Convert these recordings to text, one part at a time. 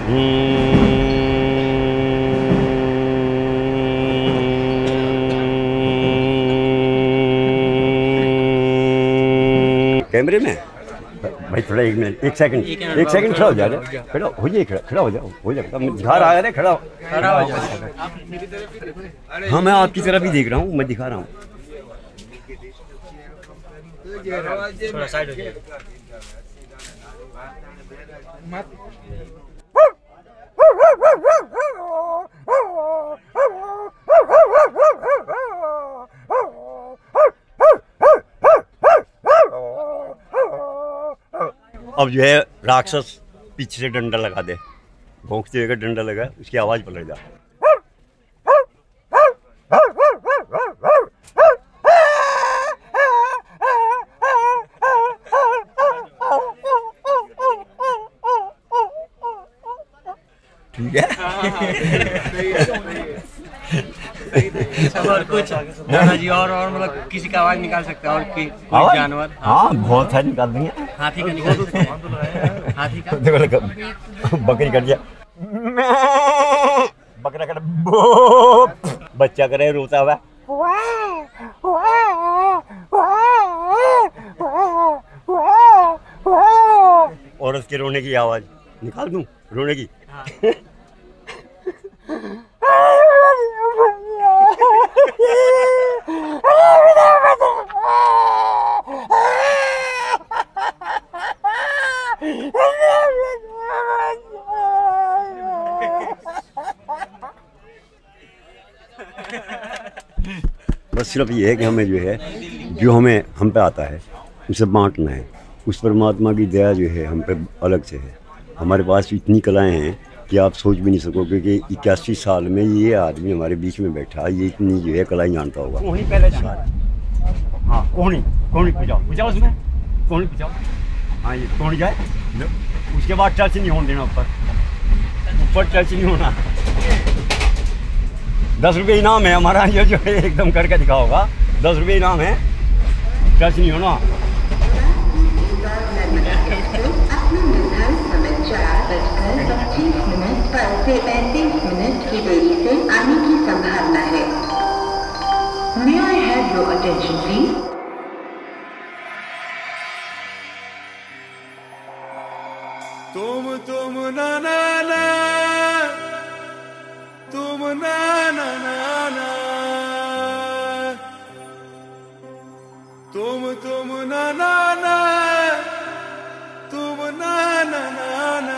कैमरे में भाई थोड़ा 1 मिनट 1 सेकंड 1 सेकंड खड़ा हो जा रहा, खड़ा हो जाइए, खड़ा हो जाओ, हो जाएगा। मैं दिखा रहा है, खड़ा हो जाओ। हाँ मैं आपकी तरफ ही देख रहा हूँ, मैं दिखा रहा हूँ। थोड़ा साइड हो जाइए। अब जो है राक्षस पीछे से डंडा लगा दे, भौंकते हुए का डंडा लगा, उसकी आवाज पलट जा। ठीक है। और कुछ नाना जी और मतलब किसी का आवाज निकाल सकते हैं और कोई जानवर? हाँ बहुत सारे निकाल देंगे। हाथी का निकाल सकते हैं। हाथी का देखो बकरी कर दिया, बकरा कर, बच्चा करे रोता हुआ, औरत के रोने की आवाज निकाल दूं, रोने की। बस सिर्फ ये है कि हमें जो है, जो हमें हम पे आता है उसे बांटना है। उस परमात्मा की दया जो है हम पे अलग से है। हमारे पास इतनी कलाएं हैं कि आप सोच भी नहीं सकोगे कि 81 साल में ये आदमी हमारे बीच में बैठा, ये इतनी जो है कलाएं जानता होगा। कोहनी पहले हाँ, कोहनी पूछाओ उसमें, कोहनी पूछाओ। हाँ ये कोहनी जाए, उसके बाद टच नहीं होने देना, ऊपर टच नहीं होना। 10 रुपये इनाम है हमारा, ये जो है एकदम करके दिखा होगा। 10 रुपये इनाम है, टच नहीं होना। से 35 मिनट की देरी से आने की संभावना है। May I have your attention, please? तुम ना ना ना, तुम ना ना ना ना, तुम ना ना ना, तुम ना ना ना ना।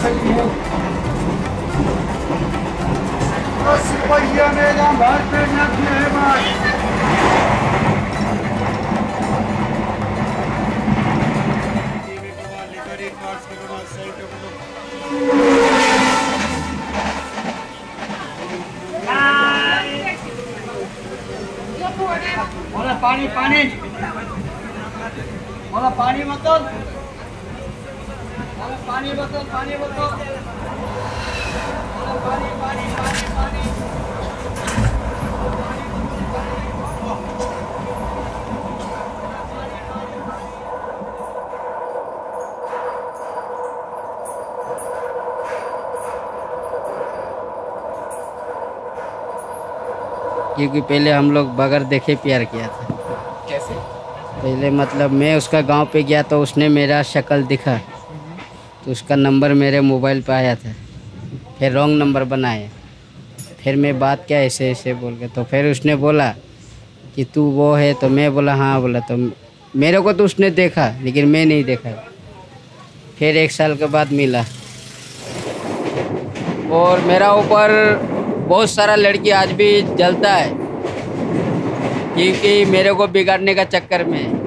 सिपहिया ने जहाँ बात पे न किए है बात। बोला पानी पानी बोला पानी बोतल बोला पानी बोतल पानी बोतल बोला पानी पानी पानी पानी क्योंकि पहले हम लोग बगैर देखे प्यार किया था। कैसे? पहले मतलब मैं उसका गांव पे गया तो उसने मेरा शक्ल दिखा तो उसका नंबर मेरे मोबाइल पे आया था। फिर रॉन्ग नंबर बनाए। फिर मैं बात क्या ऐसे ऐसे बोल के तो फिर उसने बोला कि तू वो है तो मैं बोला हाँ बोला तो मेरे को तो उसने देखा लेकिन मैं नहीं देखा। फिर 1 साल के बाद मिला और मेरा ऊपर बहुत सारा लड़की आज भी जलता है क्योंकि मेरे को बिगाड़ने का चक्कर में है।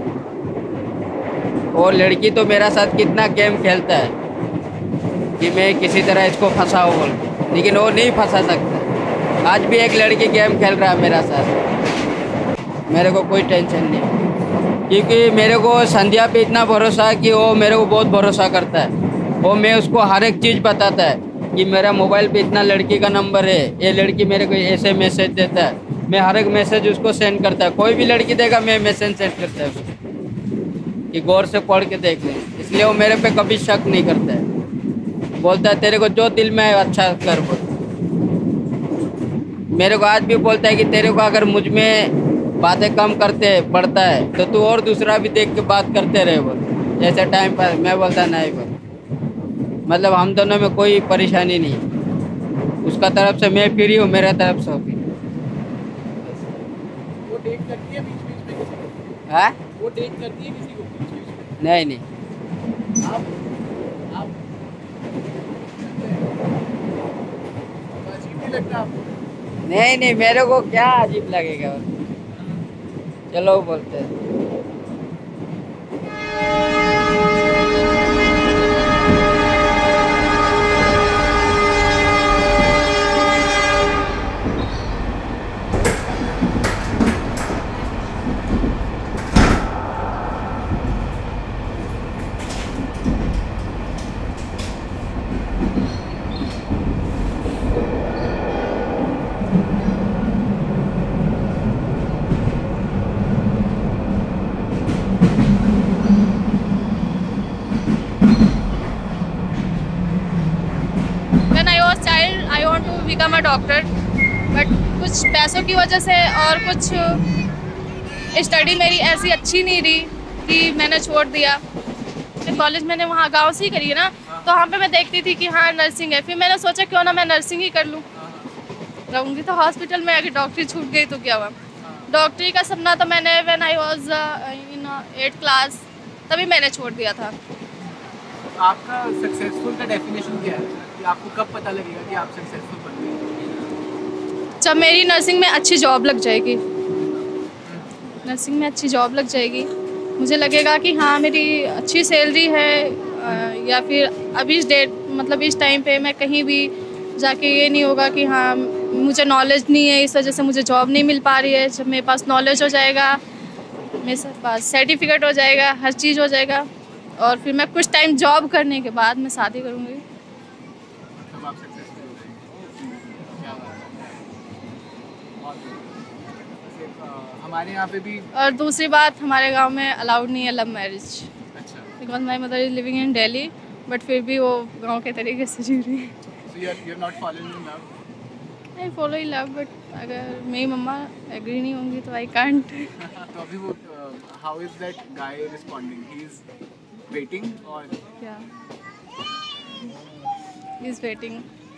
और लड़की तो मेरा साथ कितना गेम खेलता है कि मैं किसी तरह इसको फंसाऊँ बोल, लेकिन वो नहीं फंसा सकता। आज भी एक लड़की गेम खेल रहा है मेरा साथ, मेरे को कोई टेंशन नहीं क्योंकि मेरे को संध्या पे इतना भरोसा है कि वो मेरे को बहुत भरोसा करता है। वो मैं उसको हर एक चीज़ बताता है कि मेरा मोबाइल पे इतना लड़की का नंबर है, ये लड़की मेरे को ऐसे मैसेज देता है, मैं हर एक मैसेज उसको सेंड करता है। कोई भी लड़की देगा मैं मैसेज सेंड करता है उसको कि गौर से पढ़ के देख लें, इसलिए वो मेरे पे कभी शक नहीं करता है। बोलता है तेरे को जो दिल में है अच्छा कर बोल। मेरे को आज भी बोलता है कि तेरे को अगर मुझ में बातें कम करते पड़ता है तो तू और दूसरा भी देख के बात करते रहे बोल, जैसे टाइम पर। मैं बोलता नहीं बोल, मतलब हम दोनों में कोई परेशानी नहीं। उसका तरफ से मैं फ्री हूँ, मेरा तरफ से भी। वो डेट करती है बीच बीच में किसी को? हाँ? वो डेट करती है किसी को बीच बीच में? नहीं नहीं। आप अजीब नहीं लगता आपको? नहीं नहीं, मेरे को क्या अजीब लगेगा। चलो बोलते हैं। बिकम अ डॉक्टर, बट कुछ पैसों की वजह से और कुछ स्टडी मेरी ऐसी अच्छी नहीं रही कि मैंने छोड़ दिया। कॉलेज मैंने वहाँ गांव से ही करी है ना, तो वहाँ पे मैं देखती थी कि हाँ नर्सिंग है। फिर मैंने सोचा क्यों ना मैं नर्सिंग ही कर लूँ, रहूँगी तो हॉस्पिटल में। अगर डॉक्टरी छूट गई तो क्या हुआ। डॉक्टरी का सपना तो मैंने when I was in 8th class तभी मैंने छोड़ दिया था। आपका सक्सेसफुल का डेफिनेशन क्या है कि आपको कब पता लगेगा कि आप सक्सेसफुल बन गए? जब मेरी नर्सिंग में अच्छी जॉब लग जाएगी। नर्सिंग में अच्छी जॉब लग जाएगी, मुझे लगेगा कि हाँ मेरी अच्छी सैलरी है, या फिर अभी इस डेट मतलब इस टाइम पे मैं कहीं भी जाके ये नहीं होगा कि हाँ मुझे नॉलेज नहीं है, इस वजह से मुझे जॉब नहीं मिल पा रही है। जब मेरे पास नॉलेज हो जाएगा, मेरे पास सर्टिफिकेट हो जाएगा, हर चीज़ हो जाएगा, और फिर मैं कुछ टाइम जॉब करने के बाद मैं शादी करूँगी। हमारे यहाँ पे भी। और दूसरी बात, हमारे गांव में अलाउड नहीं है लव मैरिज। अच्छा। Because my mother is living in Delhi, but फिर भी वो गांव के तरीके से जी रही है। So you're not falling in love? I follow in love, but अगर मेरी मम्मा एग्री नहीं होंगी तो I can't। तो अभी वो how is that guy responding? He is waiting or? Yeah, he is waiting।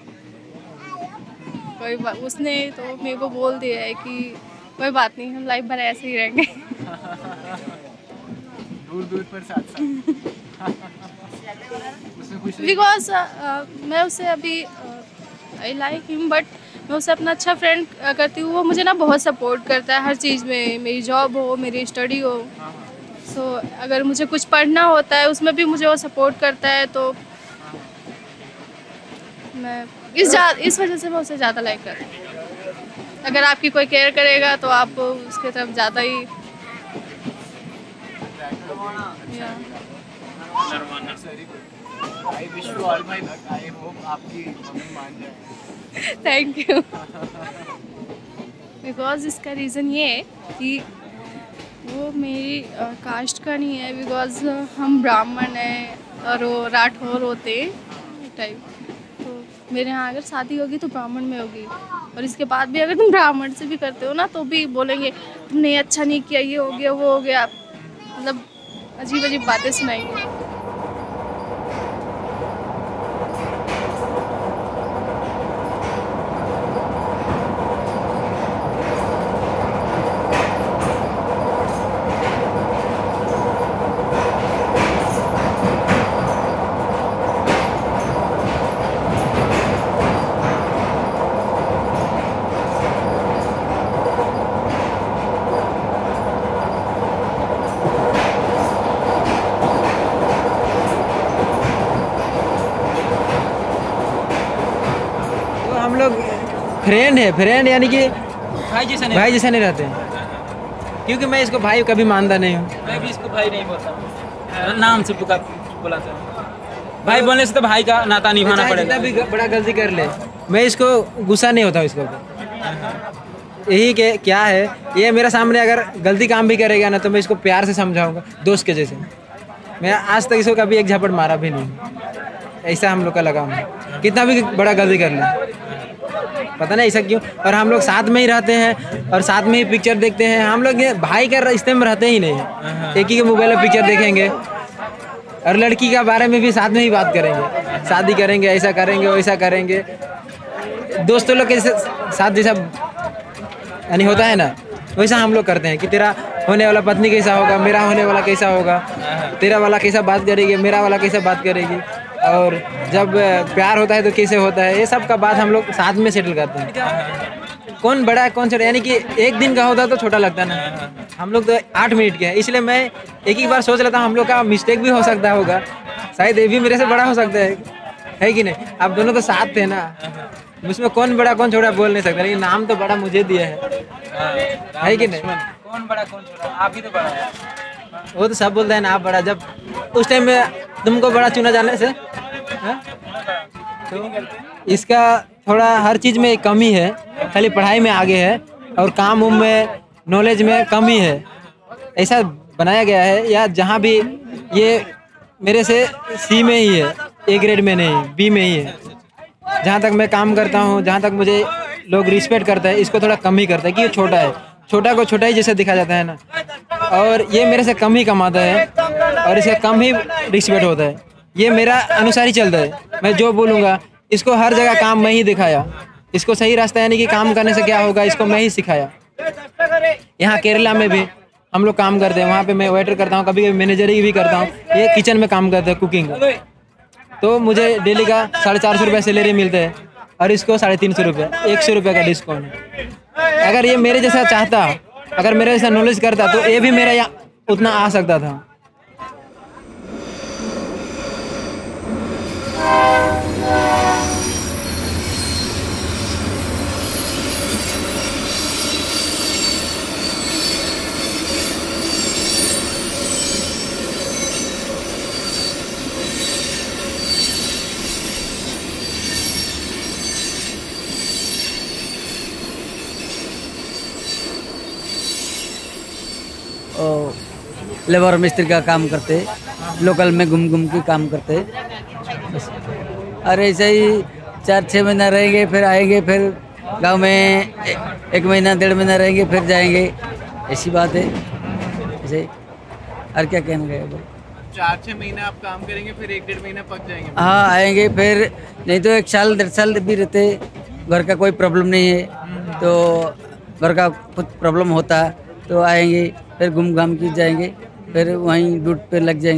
कोई बात, उसने तो मेरे को बोल दिया है कि कोई बात नहीं, हम लाइफ भर ऐसे ही रहेंगे। दूर दूर पर साथ साथ। उसमें खुश बिकॉज मैं उसे अभी आई लाइक हिम, बट मैं उसे अपना अच्छा फ्रेंड करती हूँ। वो मुझे ना बहुत सपोर्ट करता है हर चीज़ में, मेरी जॉब हो, मेरी स्टडी हो। सो अगर मुझे कुछ पढ़ना होता है उसमें भी मुझे वो सपोर्ट करता है, तो मैं इस वजह से मैं उसे ज़्यादा लाइक करती हूँ। अगर आपकी कोई केयर करेगा तो आप उसके तरफ ज़्यादा ही I wish you all my luck. I hope आपकी मम्मी मान जाए। Thank you. बिकॉज इसका रीज़न ये है कि वो मेरी कास्ट का नहीं है, बिकॉज हम ब्राह्मण हैं और वो राठौर होते टाइप। तो मेरे यहाँ अगर शादी होगी तो ब्राह्मण में होगी, और इसके बाद भी अगर तुम ब्राह्मण से भी करते हो ना तो भी बोलेंगे तुमने अच्छा नहीं किया, ये हो गया वो हो गया, मतलब अजीब अजीब बातें सुनाएंगे। फ्रेंड यानी कि भाई जैसा नहीं रहते हैं, क्योंकि मैं इसको भाई कभी मानता नहीं हूँ। मैं भी इसको भाई नहीं बोलता, नाम से बुलाता हूँ। भाई बोलने से तो भाई का नाता निभाना पड़ेगा। भी बड़ा गलती कर ले, मैं इसको गुस्सा नहीं होता इसको। यही के क्या है, ये मेरे सामने अगर गलती काम भी करेगा ना तो मैं इसको प्यार से समझाऊंगा, दोस्त के जैसे। मैं आज तक इसको कभी एक झपट मारा भी नहीं। ऐसा हम लोग का लगाव है, कितना भी बड़ा गलती कर ले, पता नहीं ऐसा क्यों। और हम लोग साथ में ही रहते हैं और साथ में ही पिक्चर देखते हैं। हम लोग भाई का रिश्ते में रहते ही नहीं है, एक ही के मोबाइल में पिक्चर देखेंगे और लड़की के बारे में भी साथ में ही बात करेंगे, शादी करेंगे, ऐसा करेंगे वैसा करेंगे। दोस्तों लोग के साथ जैसा यानी होता है ना, वैसा हम लोग करते हैं कि तेरा होने वाला पत्नी कैसा होगा, मेरा होने वाला कैसा होगा, तेरा वाला कैसा बात करेगी, मेरा वाला कैसा बात करेगी, और जब प्यार होता है तो कैसे होता है, ये सब का बात हम लोग साथ में सेटल करते हैं। कौन बड़ा है कौन छोटा, यानी कि एक दिन का होता तो छोटा लगता ना, हम लोग तो 8 मिनट के हैं। इसलिए मैं एक ही बार सोच लेता हूँ हम लोग का मिस्टेक भी हो सकता होगा, शायद ये भी मेरे से बड़ा हो सकता है कि नहीं। आप दोनों तो साथ थे ना, उसमें कौन बड़ा कौन छोटा बोल नहीं सकता, लेकिन नाम तो बड़ा मुझे दिया है कि नहीं। कौन बड़ा कौन छोटा, आप ही तो बड़ा है। वो तो सब बोलते हैं ना आप बड़ा, जब उस टाइम में तुमको बड़ा चुना जाने से तो इसका थोड़ा हर चीज़ में कमी है, खाली पढ़ाई में आगे है और काम उम में नॉलेज में कमी है, ऐसा बनाया गया है। या जहाँ भी ये मेरे से सी में ही है, ए ग्रेड में नहीं, बी में ही है। जहाँ तक मैं काम करता हूँ, जहाँ तक मुझे लोग रिस्पेक्ट करता है, इसको थोड़ा कम ही करता है कि ये छोटा है, छोटा को छोटा ही जैसे दिखा जाता है ना। और ये मेरे से कम ही कमाता है और इसका कम ही रिस्पेक्ट होता है। ये मेरा अनुसार ही चलता है, मैं जो बोलूँगा इसको हर जगह काम मैं ही दिखाया, इसको सही रास्ता यानी कि काम करने से क्या होगा इसको मैं ही सिखाया। यहाँ केरला में भी हम लोग काम करते हैं, वहाँ पे मैं वेटर करता हूँ, कभी कभी मैनेजरी भी करता हूँ। ये किचन में काम करते हैं, कुकिंग, तो मुझे डेली का 450 रुपये सैलरी मिलता है और इसको 350 रुपये, 100 रुपये का डिस्काउंट है। अगर ये मेरे जैसा चाहता, अगर मेरे जैसा नॉलेज करता तो ये भी मेरा यहाँ उतना आ सकता था। लेबर मिस्त्री का काम करते, लोकल में घूम घूम के काम करते। और ऐसे ही 4-6 महीना रहेंगे, फिर आएंगे, फिर गांव में 1 महीना 1.5 महीना रहेंगे, फिर जाएंगे। ऐसी बात है, ऐसे और क्या कहना गया। 4-6 महीना आप काम करेंगे, फिर 1-1.5 महीना पक जाएंगे। हाँ आएंगे, फिर नहीं तो 1 साल 1.5 साल भी रहते। घर का कोई प्रॉब्लम नहीं है तो घर का कुछ प्रॉब्लम होता तो आएंगे, फिर घूम घाम के जाएंगे, फिर वहीं ड्यूटी पे लग जाएंगे।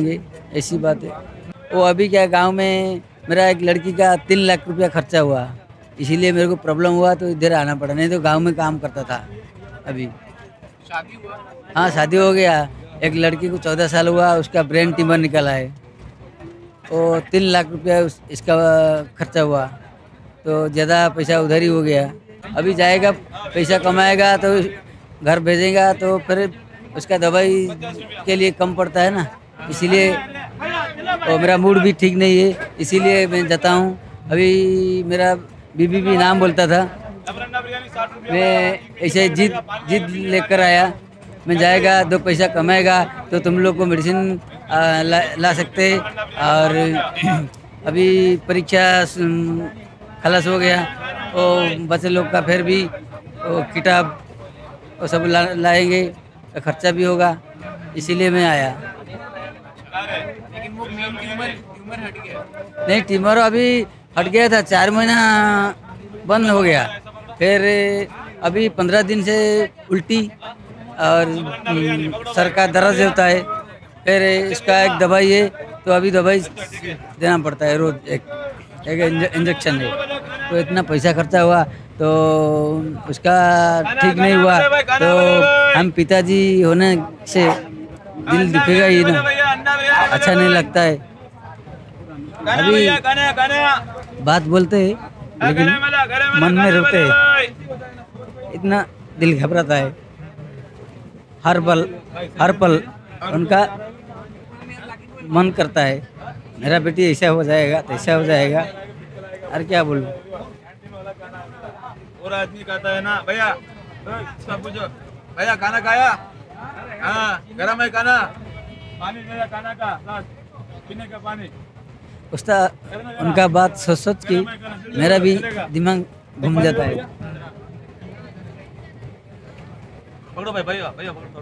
ऐसी बात है। वो अभी क्या गांव में मेरा एक लड़की का 3 लाख रुपया खर्चा हुआ, इसीलिए मेरे को प्रॉब्लम हुआ तो इधर आना पड़ा, नहीं तो गांव में काम करता था। अभी शादी हुआ? हाँ शादी हो गया। एक लड़की को 14 साल हुआ, उसका ब्रेन ट्यूमर निकला है। वो 3 लाख रुपया इसका खर्चा हुआ, तो ज़्यादा पैसा उधर ही हो गया। अभी जाएगा पैसा कमाएगा तो घर भेजेगा, तो फिर उसका दवाई के लिए कम पड़ता है ना, इसीलिए और मेरा मूड भी ठीक नहीं है, इसीलिए मैं जाता हूँ। अभी मेरा बीबी भी नाम बोलता था, मैं ऐसे जिद लेकर आया, मैं जाएगा 2 पैसा कमाएगा तो तुम लोग को मेडिसिन ला सकते। और अभी परीक्षा खलास हो गया, और बच्चे लोग का फिर भी किताब वो सब लाएंगे, खर्चा भी होगा, इसीलिए मैं आया। लेकिन वो मेन ट्यूमर हट गया? नहीं, ट्यूमर अभी हट गया था, 4 महीना बंद हो गया, फिर अभी 15 दिन से उल्टी और सर का दर्द होता है, फिर इसका एक दवाई है, तो अभी दवाई देना पड़ता है रोज, एक इंजेक्शन है। तो इतना पैसा खर्चा हुआ तो उसका ठीक नहीं हुआ, तो हम पिताजी होने से दिल दुखेगा ही ना, अच्छा नहीं लगता है। अभी बात बोलते हैं लेकिन मन में रोते हैं, इतना दिल घबराता है हर पल उनका मन करता है मेरा बेटी ऐसा हो जाएगा तैसा हो जाएगा, और क्या बोलूं। और आदमी कहता है ना भैया, इसका पूछो भैया खाना खाया? हाँ गरम है खाना, पानी मेरा खाना का पीने का पानी। उसका उनका बात सोच के मेरा भी दिमाग घूम जाता है। पकड़ो भाई, भैया भैया पकड़ो।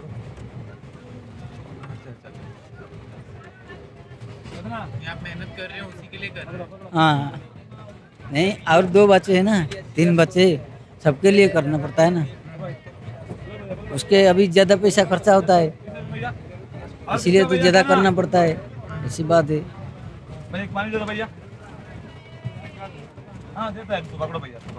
आप मेहनत कर रहे हो उसी के लिए कर रहे हो? हाँ नहीं, और 2 बच्चे हैं ना, 3 बच्चे, सबके लिए करना पड़ता है ना, उसके अभी ज़्यादा पैसा खर्चा होता है, इसीलिए तो ज़्यादा करना पड़ता है, ऐसी बात है। एक पानी दे दो भैया। हाँ देता है, तो पकड़ो भैया,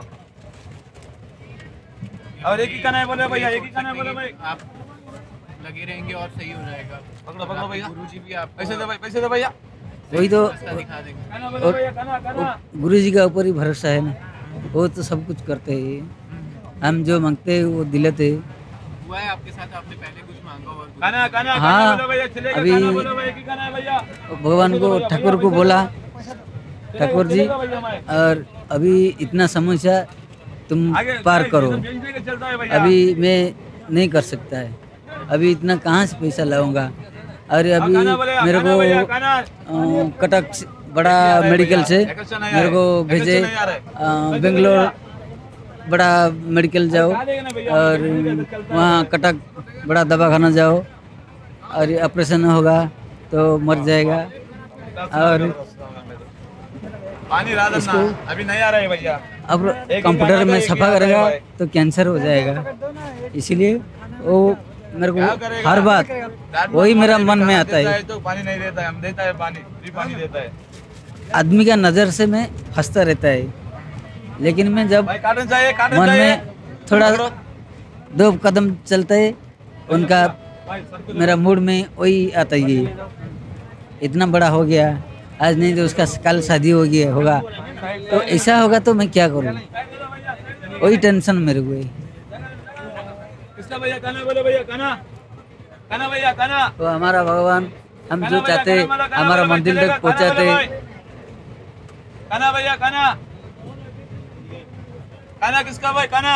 और एक ही खाना है बोले भैया, एक ही खाना है बोले भाई। आप लगे रहेंगे और सही हो जाएगा। पकड़ो पकड़ो भैया। गुरुजी भी आप पैसे दे भाई, पैसे दे भैया। वही तो दिखा देंगे। गुरु जी का ऊपर ही भरोसा है ना, वो तो सब कुछ करते हैं, हम जो मांगते हैं वो दिलाते हैं। हुआ है आपके साथ, आपने पहले कुछ मांगा और खाना हाँ, अभी भैया भगवान को ठाकुर को बोला, ठाकुर जी और अभी इतना समस्या तुम पार करो, अभी मैं नहीं कर सकता है, अभी इतना कहाँ से पैसा लाऊंगा। और अभी मेरे को कटक बड़ा मेडिकल से मेरे को भेजे, बेंगलोर बड़ा मेडिकल जाओ और वहाँ कटक बड़ा दवाखाना जाओ, और ऑपरेशन होगा तो मर जाएगा, और इसको अभी नहीं आ रहा है भैया, अब कंप्यूटर में सफा करेगा तो कैंसर हो जाएगा, इसीलिए वो मेरे को हर बात वही मेरा मन में आता है। तो पानी नहीं देता है, हम देता है पानी, फ्री पानी देता है। आदमी का नज़र से मैं फंसता रहता है, लेकिन मैं जब मन में थोड़ा 2 कदम चलता है उनका मेरा मूड में वही आता ही है, इतना बड़ा हो गया आज, नहीं तो उसका कल शादी हो गया होगा, तो ऐसा होगा तो मैं क्या करूँ, वही टेंशन मेरे को है। भैया खाना बोलो भैया, खाना भैया खाना। तो हमारा भगवान हम जो चाहते हमारा मंदिर तक पहुँचाते। खाना भैया खाना, खाना किसका भाई खाना?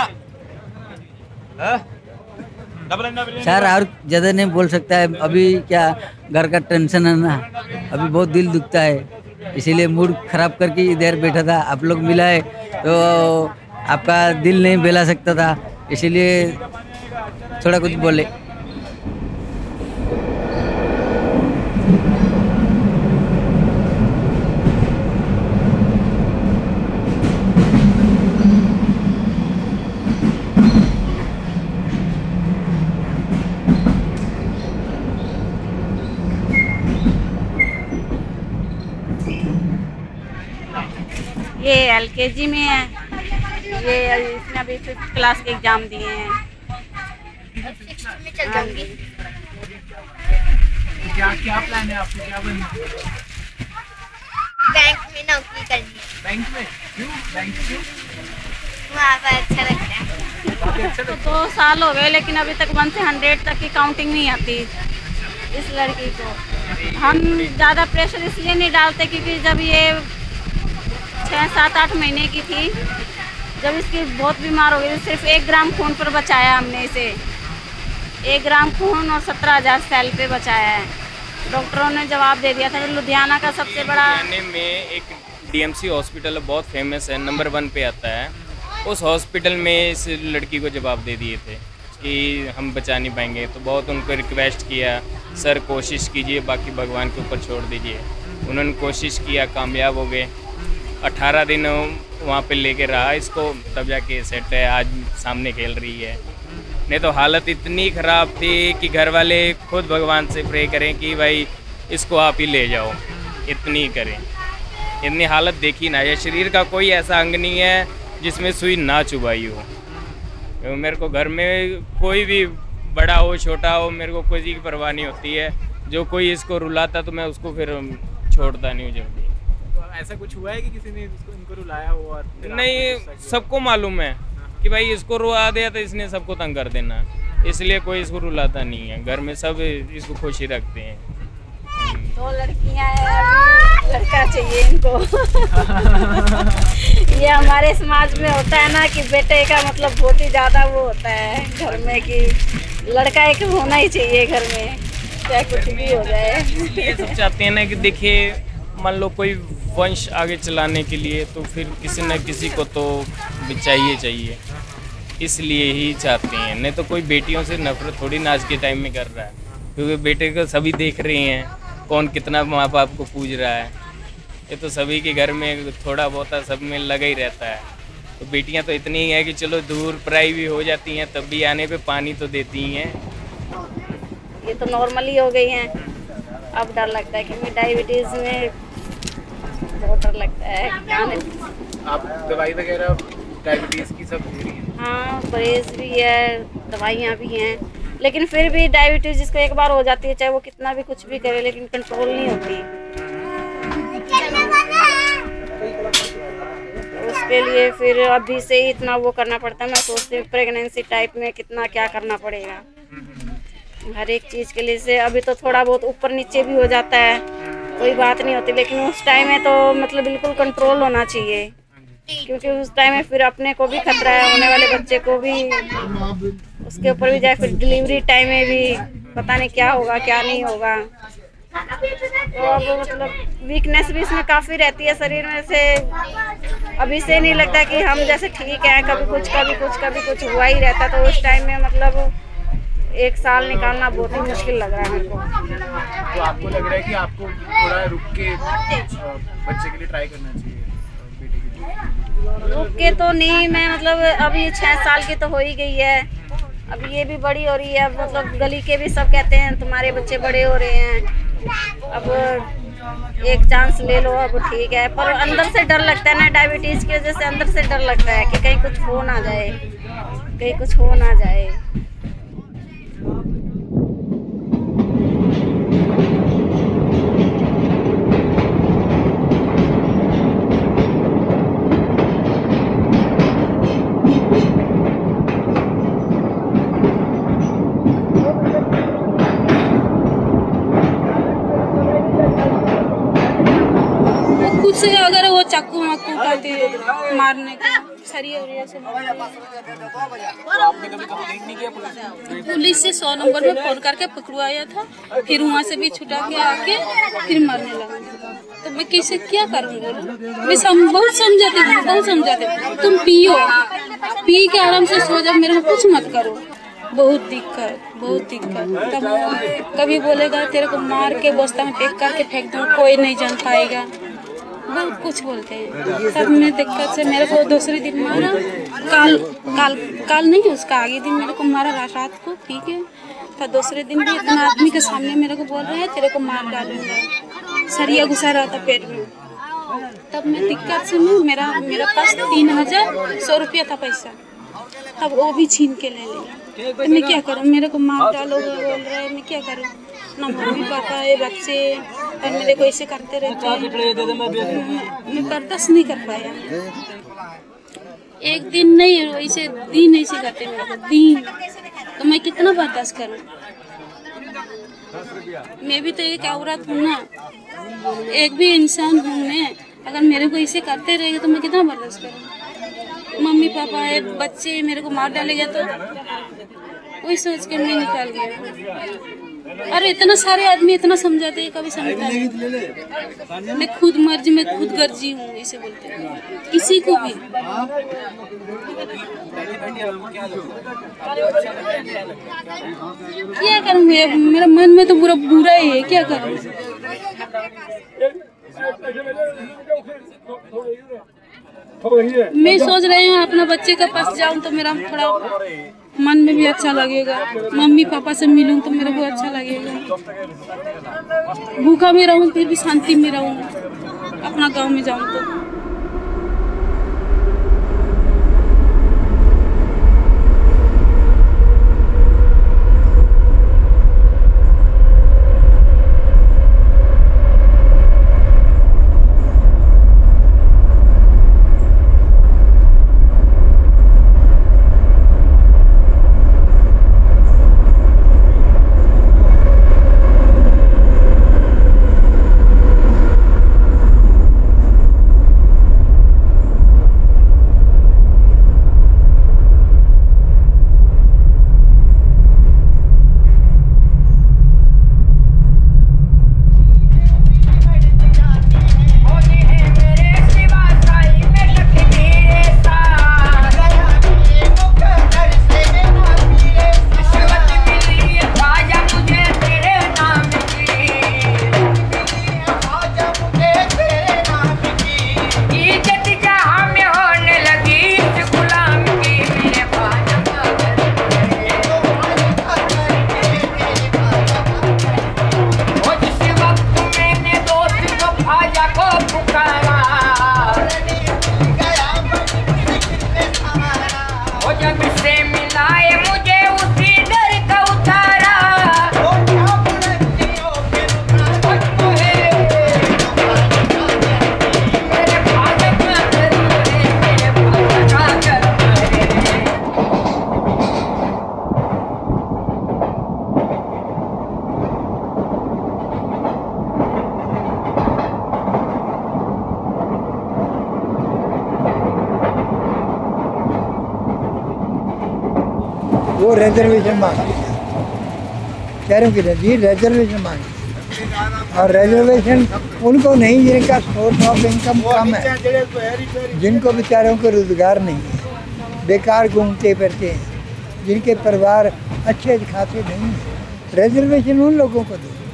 सर और ज़्यादा नहीं बोल सकता है, अभी क्या घर का टेंशन है ना, अभी बहुत दिल दुखता है, इसीलिए मूड खराब करके इधर बैठा था, आप लोग मिला है तो आपका दिल नहीं बहला सकता था, इसीलिए थोड़ा कुछ बोले। ये LKG में है, ये इसने अभी 5th क्लास के एग्जाम दिए हैं। में चल जाऊंगी। क्या प्लान है आपको, क्या बनना है? बैंक में नौकरी करनी है। बैंक में क्यों? बैंक क्यों? वहाँ पर अच्छा लगता है। तो 2 साल हो गए लेकिन अभी तक 1 से 100 तक की काउंटिंग नहीं आती इस लड़की को। हम ज़्यादा प्रेशर इसलिए नहीं डालते क्योंकि जब ये 6, 7, 8 महीने की थी, जब इसकी बहुत बीमार हो गई, सिर्फ 1 ग्राम खून पर बचाया हमने इसे। 1 ग्राम खून और 17,000 सेल पे बचाया है। डॉक्टरों ने जवाब दे दिया था कि लुधियाना का सबसे बड़ा में एक DMC हॉस्पिटल बहुत फेमस है, नंबर 1 पे आता है। उस हॉस्पिटल में इस लड़की को जवाब दे दिए थे कि हम बचा नहीं पाएंगे, तो बहुत उनको रिक्वेस्ट किया, सर कोशिश कीजिए, बाकी भगवान के ऊपर छोड़ दीजिए। उन्होंने कोशिश किया, कामयाब हो गए। 18 दिन वहाँ पे लेके रहा इसको, तब जाके सेट है, आज सामने खेल रही है। नहीं तो हालत इतनी ख़राब थी कि घर वाले खुद भगवान से प्रे करें कि भाई इसको आप ही ले जाओ, इतनी करें। इतनी हालत देखी ना, ये शरीर का कोई ऐसा अंग नहीं है जिसमें सुई ना चुभाई हो। मेरे को घर में कोई भी बड़ा हो छोटा हो, मेरे को कोई की परवाह नहीं होती है। जो कोई इसको रुलाता तो मैं उसको फिर छोड़ता नहीं हूँ जल्दी। तो ऐसा कुछ हुआ है कि किसी ने इनको रुलाया हो? और नहीं, सबको मालूम है कि भाई इसको रुला दिया तो इसने सबको तंग कर देना, इसलिए कोई इसको रुलाता नहीं है। घर में सब इसको खुश ही रखते हैं। 2 लड़कियां हैं, लड़का चाहिए इनको। ये हमारे समाज में होता है ना कि बेटे का मतलब बहुत ही ज़्यादा वो होता है घर में कि लड़का एक होना ही चाहिए घर में, चाहे कुछ भी हो जाए। ये सब चाहते हैं ना कि देखिए, मान लो कोई वंश आगे चलाने के लिए तो फिर किसी न किसी को तो चाहिए, इसलिए ही चाहते हैं। नहीं तो कोई बेटियों से नफरत थोड़ी ना आज के टाइम में कर रहा है, क्योंकि बेटे को सभी देख रहे हैं, कौन कितना माँ बाप को पूज रहा है। ये तो सभी के घर में थोड़ा बहुत सब में लगा ही रहता है। तो बेटियां तो इतनी ही है कि चलो दूर पराई भी हो जाती हैं, तब भी आने पे पानी तो देती ही हैं। ये तो नॉर्मली हो गई हैं। अब डर लगता है क्योंकि डायबिटीज़ में बहुत डर लगता है। आप दवाई वगैरह डायबिटीज़ की सब ले रही हैं? हाँ, परहेज भी है, दवाइयाँ भी हैं, लेकिन फिर भी डायबिटीज़ जिसको एक बार हो जाती है, चाहे वो कितना भी कुछ भी करे, लेकिन कंट्रोल नहीं होती। उसके लिए फिर अभी से ही इतना वो करना पड़ता है। मैं सोचती हूँ प्रेगनेंसी टाइप में कितना क्या करना पड़ेगा हर एक चीज़ के लिए। से अभी तो थोड़ा बहुत ऊपर नीचे भी हो जाता है, कोई बात नहीं होती, लेकिन उस टाइम में तो मतलब बिल्कुल कंट्रोल होना चाहिए, क्योंकि उस टाइम में फिर अपने को भी खतरा है, होने वाले बच्चे को भी, उसके ऊपर भी जाए। फिर डिलीवरी टाइम में भी पता नहीं क्या होगा क्या नहीं होगा। तो अब मतलब वीकनेस भी इसमें काफ़ी रहती है शरीर में। से अभी से नहीं लगता कि हम जैसे ठीक हैं, कभी कुछ हुआ ही रहता। तो उस टाइम में मतलब 1 साल निकालना बहुत ही मुश्किल लग रहा है मेरे को। तो आपको लग रहा है कि आपको थोड़ा रुक के बच्चे के लिए ट्राई करना चाहिए, बेटे के लिए? रुक के तो नहीं, मैं मतलब अभी 6 साल की तो हो ही गई है, अब ये भी बड़ी हो रही है। अब मतलब गली के भी सब कहते हैं तुम्हारे बच्चे बड़े हो रहे हैं, अब एक चांस ले लो, अब ठीक है। पर अंदर से डर लगता है ना, डायबिटीज़ की वजह से अंदर से डर लगता है कि कहीं कुछ हो ना जाए, कहीं कुछ हो ना जाए। से अगर वो चाकू वाकू उठाती है मारने का सही हो रही है। पुलिस से 100 नंबर में फोन करके पकड़वाया था, फिर वहाँ से भी छुटा के आके फिर मारने लगा। तो मैं किसे क्या करूँगा? मैं बहुत समझाते तुम पियो, पी के आराम से सो जाओ, मेरे को कुछ मत करो। बहुत दिक्कत। तब कभी बोलेगा तेरे को मार के बस्ता में पैक करके फेंक दूँ, कोई नहीं जान पाएगा, बहुत कुछ बोलते हैं। तब मैं दिक्कत से मेरे को दूसरे दिन मारा, काल नहीं उसका आगे दिन मेरे को मारा रात को, ठीक है। तो दूसरे दिन भी इतना आदमी के सामने मेरे को बोल रहे हैं तेरे को मार डालूंगा, सरिया घुसा रहा था पेट में। तब मैं दिक्कत से मेरा पास 3,100 रुपया था पैसा, तब वो भी छीन के ले लिया। तो मैं क्या करूँ, मेरे को मार डालोगे बोल रहा है, मैं क्या करूँ? ना मम्मी पापा है, बच्चे, और मेरे को ऐसे करते रहते हैं, मैं बर्दाश्त नहीं कर पाया। एक दिन नहीं, ऐसे दिन ऐसे करते मेरे को दिन, तो मैं कितना बर्दाश्त करूँ? मैं भी तो एक औरत हूँ ना, एक भी इंसान हूँ मैं। अगर मेरे को ऐसे करते रहेगा तो मैं कितना बर्दाश्त करूँ? मम्मी पापा है, बच्चे, मेरे को मार डालेगा तो वही सोच के मैं निकाल गया। अरे इतना सारे आदमी इतना समझाते हैं, कभी समझता नहीं। मैं खुद मर्जी, मैं खुद गर्जी हूँ, इसे बोलते हैं किसी को भी। क्या करूँ, मेरा मन में तो बुरा ही है, क्या करूँ? मैं सोच रही हूँ अपना बच्चे के पास जाऊँ तो मेरा थोड़ा मन में भी अच्छा लगेगा, मम्मी पापा से मिलूं तो मेरे को अच्छा लगेगा। भूखा में रहूं फिर भी शांति में रहूं, अपना गांव में जाऊं तो। वो रिजर्वेशन मांगते हैं, कह रहे हो कि रिजर्वेशन मांगते हैं। और रिजर्वेशन उनको नहीं जिनका सोर्स ऑफ इनकम कम है, जिनको बेचारों को रोजगार नहीं है, बेकार घूमते फिरते हैं, जिनके परिवार अच्छे खाते नहीं हैं, रिजर्वेशन उन लोगों को दो।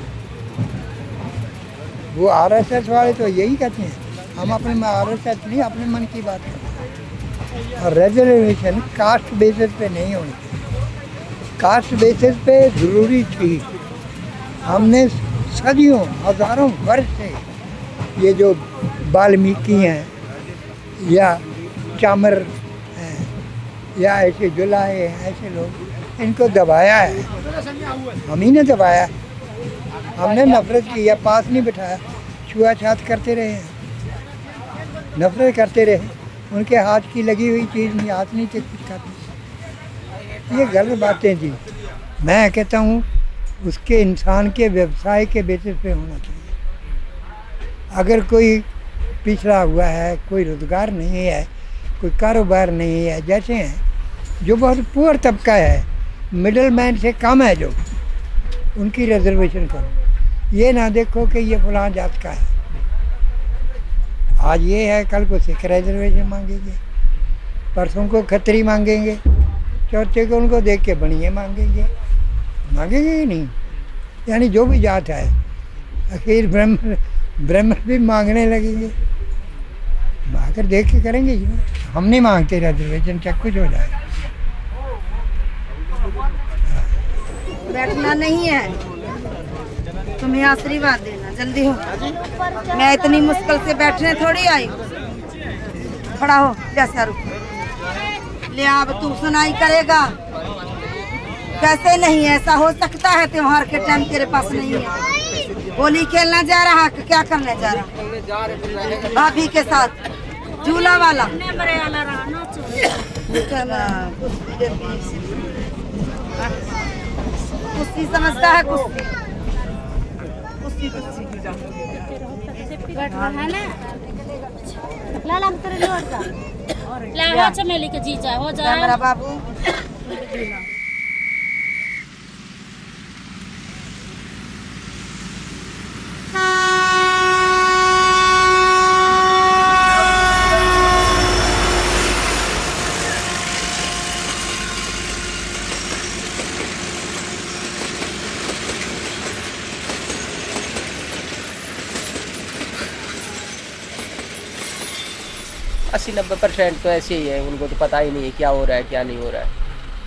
वो RSS वाले तो यही कहते हैं, हम अपने में RSS नहीं, अपने मन की बात करते हैं। और रिजर्वेशन कास्ट बेसिस पे नहीं होनी चाहिए। कास्ट बेसिस पे ज़रूरी थी। हमने सदियों हज़ारों वर्ष से ये जो वाल्मीकि हैं या चामर हैं या ऐसे जुलाहे हैं, ऐसे लोग, इनको दबाया है, हम ही ने दबाया। हमने नफरत की या पास नहीं बिठाया, छुआछात करते रहे हैं, नफरत करते रहे, उनके हाथ की लगी हुई चीज़ नहीं, हाथ नहीं थे कुछ खाते। ये गलत बातें जी। मैं कहता हूँ उसके इंसान के व्यवसाय के बेसिस पे होना चाहिए। अगर कोई पिछड़ा हुआ है, कोई रोज़गार नहीं है, कोई कारोबार नहीं है, जैसे हैं जो बहुत पुअर तबका है, मिडल मैन से कम है, जो उनकी रिजर्वेशन करो। ये ना देखो कि ये फलां जात का है, आज ये है कल को सिख रिजर्वेशन मांगेंगे, परसों को खत्री मांगेंगे, चौथे को उनको देख के बनिए मांगेंगे ही नहीं। यानी जो भी जात है आखिर ब्रह्म भी मांगने लगेंगे, मांगकर देख के करेंगे जी। हम नहीं मांगते रिजर्वेशन, क्या कुछ हो जाए। बैठना नहीं है, तुम्हें आशीर्वाद देना। जल्दी हो, मैं इतनी मुश्किल से बैठने थोड़ी आई। खड़ा हो, ले शाहरुख ले, अब तू सुनाई करेगा। कैसे नहीं, ऐसा हो सकता है त्योहार के टाइम तेरे पास नहीं है? होली खेलना जा रहा है, क्या करने जा रहा? भाभी के साथ झूला वाला कुश्ती समझता है, कुश्ती चमेली के जीजा हो जाए मेरा बाबू। अस्सी 90% तो ऐसे ही है, उनको तो पता ही नहीं है क्या हो रहा है क्या नहीं हो रहा है।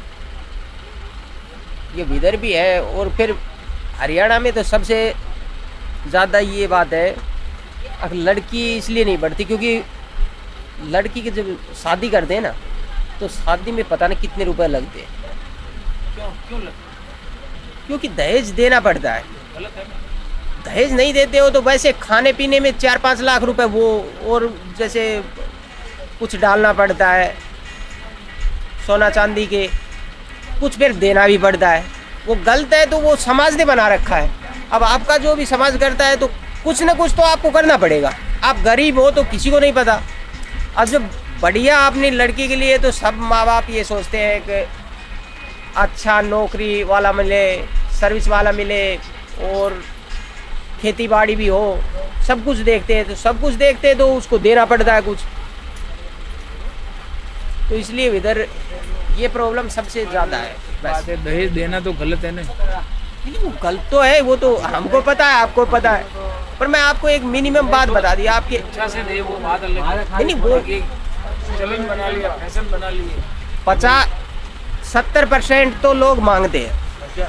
ये इधर भी है। और फिर हरियाणा में तो सबसे ज़्यादा ये बात है, अब लड़की इसलिए नहीं बढ़ती क्योंकि लड़की की जब शादी करते हैं ना तो शादी में पता नहीं कितने रुपए लगते हैं। क्यों क्योंकि दहेज देना पड़ता है। गलत है। दहेज नहीं देते हो तो वैसे खाने पीने में 4-5 लाख रुपए वो, और जैसे कुछ डालना पड़ता है सोना चांदी के, कुछ फिर देना भी पड़ता है। वो गलत है तो वो समाज ने बना रखा है। अब आपका जो भी समाज करता है तो कुछ ना कुछ तो आपको करना पड़ेगा। आप गरीब हो तो किसी को नहीं पता। अब जब बढ़िया अपनी लड़की के लिए तो सब माँ बाप ये सोचते हैं कि अच्छा नौकरी वाला मिले, सर्विस वाला मिले और खेती बाड़ी भी हो, सब कुछ देखते हैं। तो सब कुछ देखते हैं तो उसको देना पड़ता है कुछ। तो इसलिए इधर ये प्रॉब्लम सबसे ज़्यादा है। बात है दहेज देना तो गलत है ना। नहीं वो गलत तो है, वो तो हमको पता है, आपको पता है, पर मैं आपको एक मिनिमम बात बता दी। आपके इच्छा से दे वो बात अलग है। नहीं वो चलन बना लिया, फैशन बना लिए। 50-70% तो लोग मांगते हैं।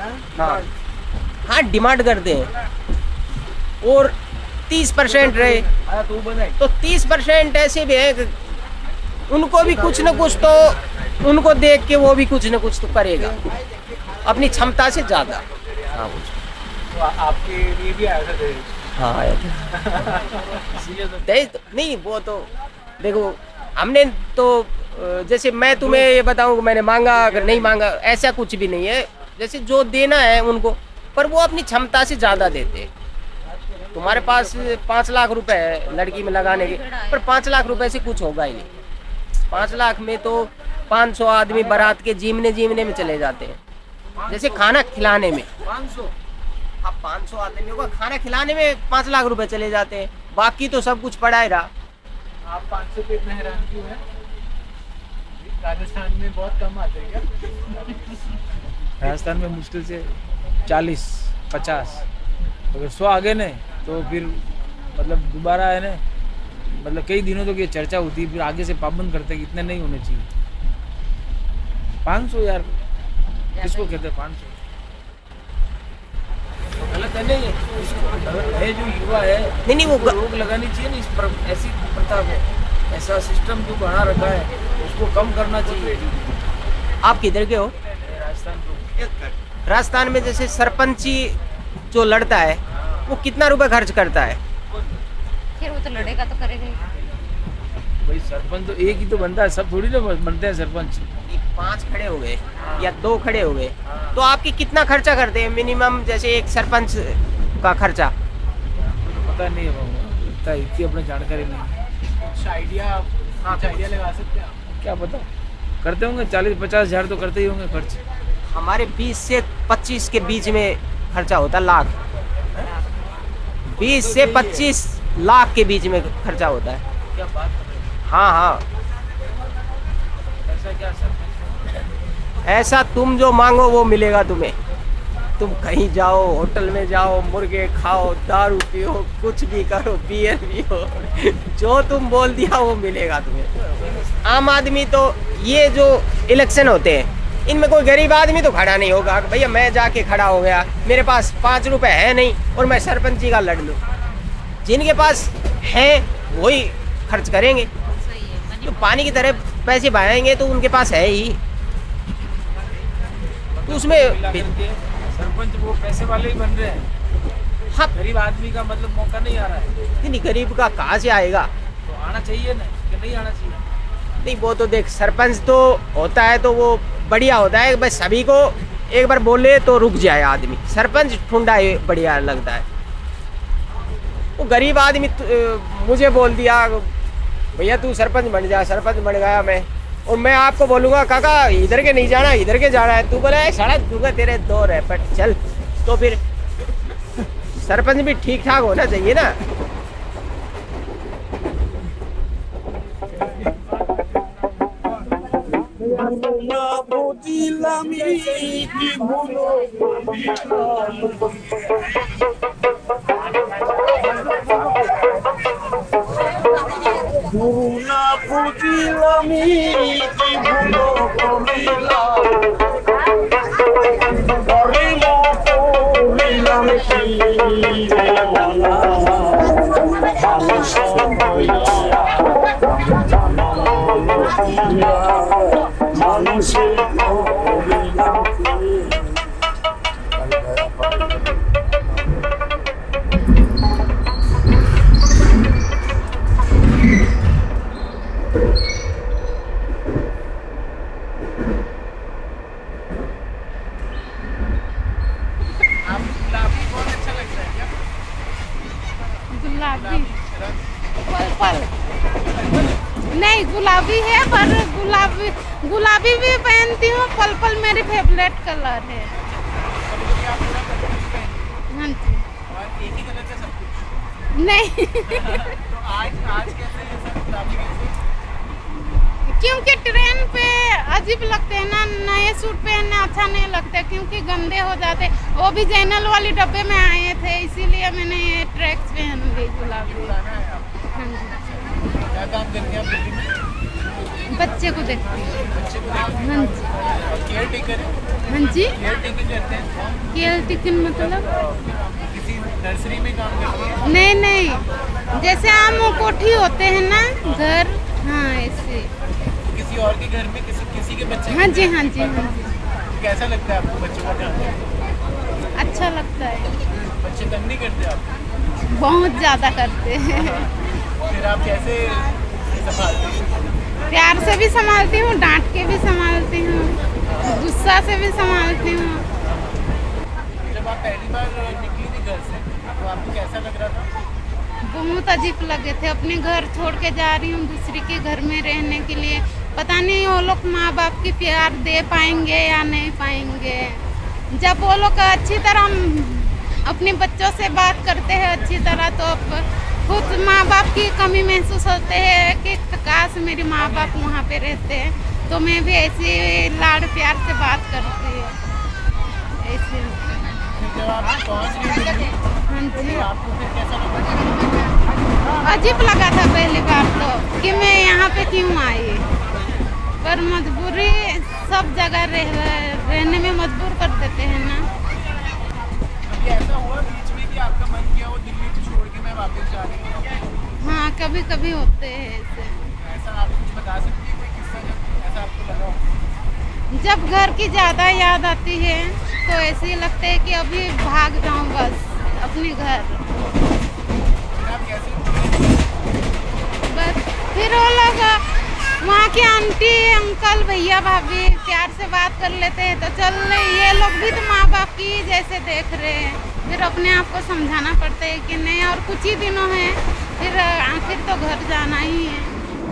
हाँ डिमांड करते हैं। और 30% रहे तो 30% ऐसे भी है उनको भी कुछ न कुछ तो, उनको देख के वो भी कुछ न कुछ तो करेगा अपनी क्षमता से ज़्यादा। हाँ तो आपके लिए भी आया था दहेज? हाँ आया था। दहेज नहीं, वो तो देखो हमने तो जैसे मैं तुम्हें ये बताऊं कि मैंने मांगा अगर नहीं मांगा, ऐसा कुछ भी नहीं है। जैसे जो देना है उनको, पर वो अपनी क्षमता से ज़्यादा देते हैं। तुम्हारे पास 5 लाख रुपए है लड़की में लगाने के, पर 5 लाख रुपए से कुछ होगा ही नहीं। 5 लाख में तो 500 आदमी बारात के जीमने में चले जाते हैं। जैसे खाना खिलाने में 500, अब 500 आदमियों का खाना खिलाने में 5 लाख रुपए चले जाते हैं। बाकी तो सब कुछ पड़ा ही रहा। आप 500 पे इतना हैरान क्यों है? राजस्थान में बहुत कम आते हैं क्या? राजस्थान में मुश्किल से 40-50, अगर 100 आगे ने तो फिर मतलब दोबारा है ना, मतलब कई दिनों तक ये चर्चा होती है, फिर आगे से पाबंद करते हैं कि इतने नहीं होने चाहिए। 500 यार किसको कहते हैं 500? गलत है नहीं है जो युवा है। नहीं वो रोक लगानी चाहिए ना इस पर, ऐसी प्रथा को, ऐसा सिस्टम जो बना रखा है उसको कम करना चाहिए। आप किधर के हो? राजस्थान में जैसे सरपंची जो लड़ता है वो कितना रुपए खर्च करता है? फिर वो तो लड़ेगा तो करेगा ही। भाई सरपंच तो एक ही तो बनता है, सब थोड़ी ना बनते हैं सरपंच। 5 खड़े हो गए या 2 खड़े हो गए तो आपकी कितना खर्चा करते हैं मिनिमम, जैसे एक सरपंच का खर्चा? पता नहीं है बाबू, इतनी अपनी जानकारी नहीं। आइडिया लगा सकते हैं? क्या पता, करते होंगे 40-50 हज़ार तो करते ही होंगे खर्च। हमारे 20 से 25 के बीच में खर्चा होता है, लाख। 20 से 25 लाख के बीच में खर्चा होता है। क्या बात कर रहे हैं? हाँ ऐसा क्या सर? ऐसा तुम जो मांगो वो मिलेगा तुम्हें। तुम कहीं जाओ, होटल में जाओ, मुर्गे खाओ, दारू पियो, कुछ भी करो, बियर पियो, जो तुम बोल दिया वो मिलेगा तुम्हें। आम आदमी तो ये जो इलेक्शन होते हैं इनमें कोई गरीब आदमी तो खड़ा नहीं होगा भैया मैं जाके खड़ा हो गया, मेरे पास 5 रुपए है नहीं और मैं सरपंची का लड़ लूँ। जिनके पास है वही खर्च करेंगे, तो पानी की तरह पैसे बहाएंगे तो उनके पास है ही, तो उसमें सरपंच वो पैसे वाले ही बन रहे हैं। हाँ, गरीब आदमी का मतलब मौका नहीं आ रहा है। नहीं, गरीब का कहाँ से आएगा? तो आना चाहिए ना कि नहीं आना चाहिए? नहीं, वो तो देख सरपंच तो होता है तो वो बढ़िया होता है, बस सभी को एक बार बोले तो रुक जाए आदमी। सरपंच ठुंडा बढ़िया लगता है। वो गरीब आदमी मुझे बोल दिया भैया तू सरपंच बन जा, सरपंच बन गया मैं, और मैं आपको बोलूँगा काका इधर के नहीं जाना इधर के जाना है, तू बोले सड़क दूंगा तेरे 2 रैपट चल, तो फिर सरपंच भी ठीक ठाक होना चाहिए ना। नहीं गुलाबी है, पर गुलाबी भी पहनती हूँ। पर्पल मेरी फेवरेट कलर है। हाँ जी। एक ही कलर का सब कुछ? नहीं। तो आज कैसे ये सब गुलाबी कैसे? क्योंकि ट्रेन पे अजीब लगते हैं ना, नए सूट पहनने अच्छा नहीं लगता क्योंकि गंदे हो जाते। वो भी जैनल वाली डब्बे में आए थे, इसीलिए मैंने ये ट्रैक्स पहन ली गुलाबी। हाँ जी। क्या काम करती हैं आप दिल्ली में? बच्चे को देखती हूँ। बच्चे को देखती हैं? हाँ जी। Care taker? हाँ जी। केयर टेकर करते हैं? केयर टेकर मतलब किसी नर्सरी में काम करती हैं? नहीं नहीं, जैसे आम कोठी होते हैं ना घर, हाँ ऐसे। किसी और के घर में किसी के बच्चे? हाँ जी हाँ जी हाँ जी। कैसा लगता है आपको बच्चों का ध्यान? अच्छा लगता है। बच्चे तंग नहीं करते आप? बहुत ज़्यादा करते हैं। फिर आप कैसे संभालते हैं? प्यार से भी संभालती हूँ, डांट के भी संभालती हूँ, गुस्सा से भी संभालती हूँ। जब आप पहली बार निकली थी घर से तो आपको कैसा लग रहा था? बहुत अजीब लगे थे। अपने घर छोड़ के जा रही हूँ दूसरी के घर में रहने के लिए। पता नहीं वो लोग माँ बाप की प्यार दे पाएंगे या नहीं पाएंगे। जब वो लोग अच्छी तरह अपने बच्चों से बात करते हैं अच्छी तरह, तो खुद माँ बाप की कमी महसूस होते हैं कि काश मेरे माँ बाप वहाँ पे रहते हैं, तो मैं भी ऐसे लाड़ प्यार से बात करती हूँ ऐसे। जब आप पहुँच गई दिल्ली, हाँ जी, तो आपको फिर कैसा लगा? अजीब लगा था पहली बार तो कि मैं यहाँ पे क्यों आई, पर मजबूरी सब जगह रहने में मजबूर कर देते हैं ना। कभी ऐसा हुआ बीच में कि आपका मन किया वो दिल्ली छोड़ के मैं वापस जा रही हूँ? हाँ, कभी कभी होते हैं ऐसे। ऐसा आप कुछ बता सकती हैं कोई किस्सा जब ऐसा आपको लगा हो? जब घर की ज़्यादा याद आती है तो ऐसे ही लगता है कि अभी भाग जाऊँ बस अपने घर। बस फिर वो लोग वहाँ की आंटी अंकल भैया भाभी प्यार से बात कर लेते हैं, तो चल ये लोग भी तो माँ बाप की जैसे देख रहे हैं। फिर अपने आप को समझाना पड़ता है कि नहीं, और कुछ ही दिनों हैं, फिर आखिर तो घर जाना ही है।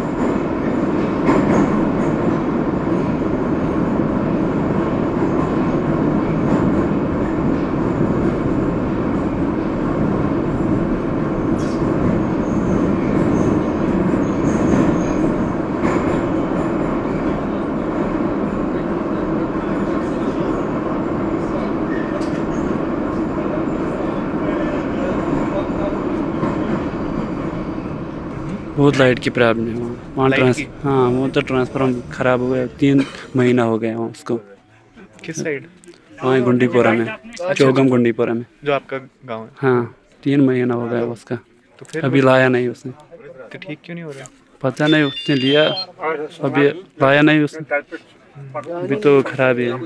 बहुत लाइट की प्रॉब्लम है वहाँ। हाँ, वो तो ट्रांसफार्मर ख़राब हो गया, 3 महीना हो गया वहाँ उसको। किस साइड? वहाँ गुंडीपुरा में, चौगम गुंडीपुरा में, जो आपका गांव है। हाँ 3 महीना हो गया उसका, तो फिर अभी लाया नहीं उसने। तो ठीक क्यों नहीं हो रहा? पता नहीं, उसने लिया अभी लाया नहीं उसने, अभी तो खराब ही है।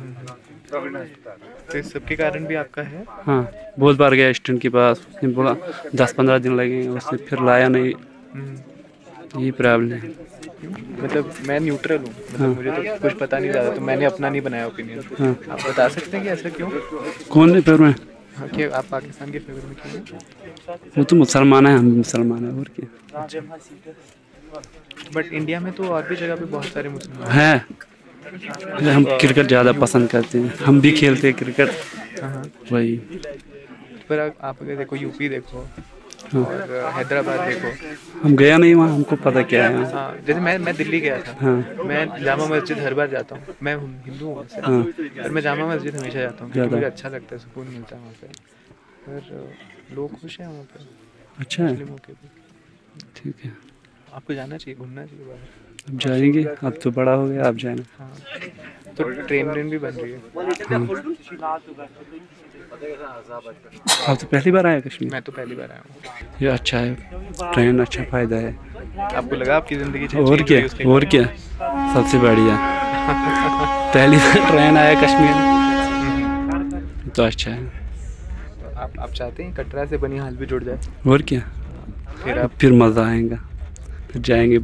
तो इस सबके कारण भी आपका है? हाँ बहुत बार गया स्टूडेंट के पास, उसने बोला 10-15 दिन लगेंगे, उसने फिर लाया नहीं, यही प्रॉब्लम है। मतलब मैं न्यूट्रल हूँ, मतलब मुझे तो कुछ पता नहीं ज़्यादा, तो मैंने अपना नहीं बनाया ओपिनियन। हाँ। आप बता सकते हैं कि ऐसा क्यों? कौन है फेवर में? हाँ कि आप पाकिस्तान के फेवर में क्यों? वो तो मुसलमान है, हम मुसलमान है, और क्या। बट इंडिया में तो और भी जगह पे बहुत सारे मुसलमान है। हम क्रिकेट ज़्यादा पसंद करते हैं, हम भी खेलते हैं क्रिकेट। वही पर आप अगर देखो यूपी देखो, हाँ। और हैदराबाद देखो, हम गया नहीं वहाँ, हमको पता क्या है। हाँ जैसे मैं दिल्ली गया था। हाँ। मैं जामा मस्जिद हर बार जाता हूँ, मैं हिंदू हूँ वैसे, हाँ। पर मैं जामा मस्जिद हमेशा जाता हूँ क्योंकि मुझे अच्छा लगता है, सुकून मिलता है वहाँ पे, और लोग खुश हैं वहाँ पे। अच्छा है, मुस्लिमों के भी। ठीक है। आपको जाना चाहिए, घूमना चाहिए बाहर। अब जाएंगे, अब तो बड़ा हो गया, अब जाना। हाँ तो ट्रेन भी बन रही है। आप तो पहली बार आए कश्मीर? मैं तो पहली बार आया हूँ। ये अच्छा है, ट्रेन अच्छा फ़ायदा है। आपको लगा आपकी ज़िंदगी और क्या, और क्या, सबसे बढ़िया। पहली बार ट्रेन आया कश्मीर, तो अच्छा है। तो आप चाहते हैं कटरा से बनिहाल भी जुड़ जाए? और क्या, फिर मज़ा आएगा, फिर जाएंगे।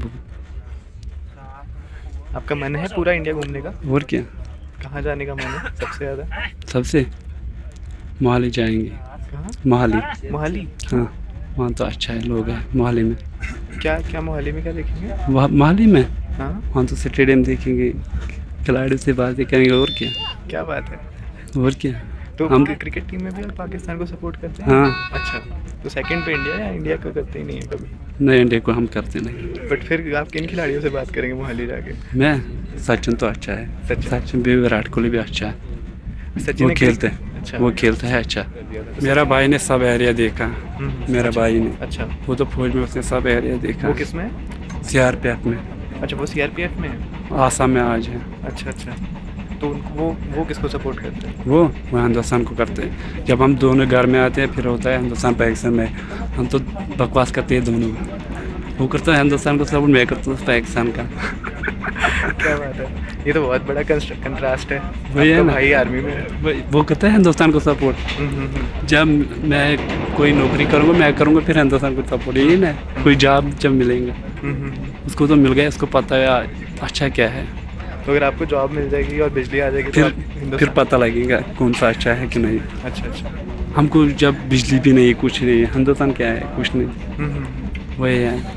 आपका मन है पूरा इंडिया घूमने का? और क्या। कहाँ जाने का मन है सबसे ज़्यादा? सबसे मोहाली जाएंगे। कहाँ? मोहाली। मोहाली? हाँ वहाँ तो अच्छा है, लोग हैं मोहाली में। क्या मोहाली में क्या देखेंगे? वहाँ मोहाली में हाँ वहाँ तो स्टेडियम देखेंगे, खिलाड़ियों से बातें करेंगे, और क्या बात है। और क्या। तो हम क्रिकेट टीम में भी आप पाकिस्तान को सपोर्ट करते हैं? हाँ। अच्छा, तो सेकंड पे इंडिया, या इंडिया को करते ही नहीं है कभी? नहीं, इंडिया को हम करते नहीं। बट फिर आप किन खिलाड़ियों से बात करेंगे मोहाली जाके? मैं सचिन तो अच्छा है, सचिन भी, विराट कोहली भी अच्छा है, सचिन वो खेलते हैं। अच्छा। वो खेलता है अच्छा। मेरा भाई ने सब एरिया देखा, मेरा भाई ने। अच्छा। वो तो फौज में, उसने सब एरिया देखा। वो किस में? CRPF में। अच्छा, वो CRPF में है? आसाम में आज है। अच्छा अच्छा, तो वो किसको सपोर्ट करते हैं? वो हिंदुस्तान को करते हैं। जब हम दोनों घर में आते हैं, फिर होता है हिंदुस्तान पाकिस्तान में, हम तो बकवास करते हैं दोनों। वो करता है हिंदुस्तान को सपोर्ट, मैं करता हूँ पाकिस्तान का। क्या बात है, ये तो बहुत बड़ा कंट्रास्ट है। वही है ना, भाई आर्मी में, वो करता है हिंदुस्तान को सपोर्ट। जब मैं कोई नौकरी करूँगा, मैं करूँगा फिर हिंदुस्तान को सपोर्ट, यही ना। कोई जॉब जब मिलेंगे उसको तो मिल गया, उसको पता है अच्छा क्या है। तो अगर आपको जॉब मिल जाएगी और बिजली आ जाएगी तो फिर पता लगेगा कौन सा अच्छा है कि नहीं। अच्छा अच्छा, हमको जब बिजली भी नहीं, कुछ नहीं, हिंदुस्तान क्या है, कुछ नहीं, वही है।